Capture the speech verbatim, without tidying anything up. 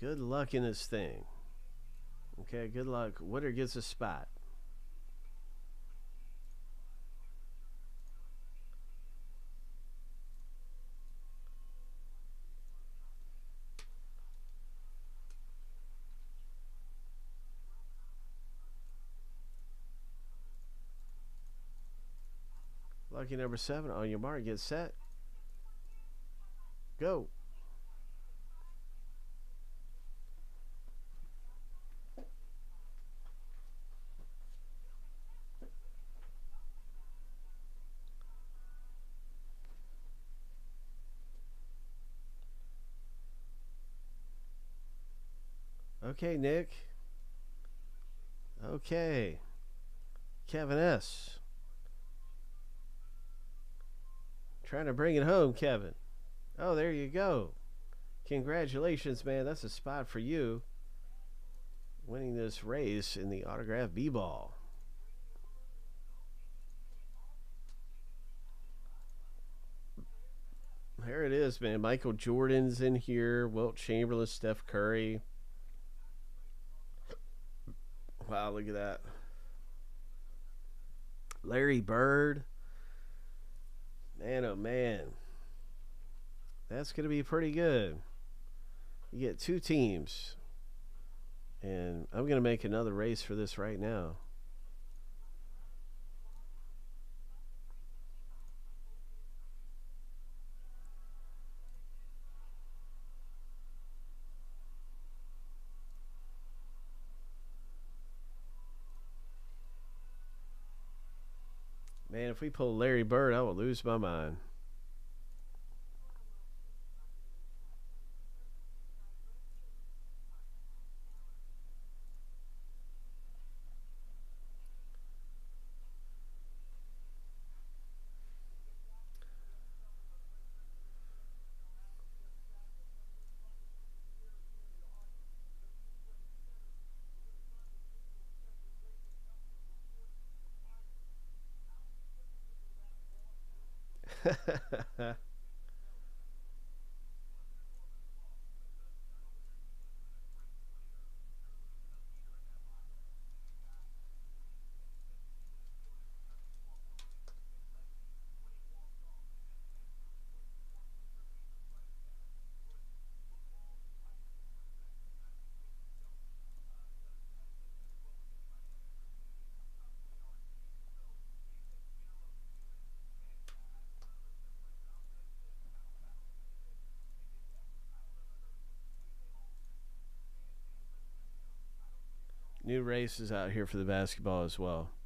Good luck in this thing. Okay, good luck. Winner gets a spot. Lucky number seven. On your mark, get set. Go. Okay, Nick. Okay. Kevin S. Trying to bring it home, Kevin. Oh, there you go. Congratulations, man. That's a spot for you. Winning this race in the autograph B-ball. There it is, man. Michael Jordan's in here. Wilt Chamberlain, Steph Curry. Wow, look at that. Larry Bird. Man, oh man. That's going to be pretty good. You get two teams. And I'm going to make another race for this right now. Man, if we pull Larry Bird, I will lose my mind. New races out here for the basketball as well.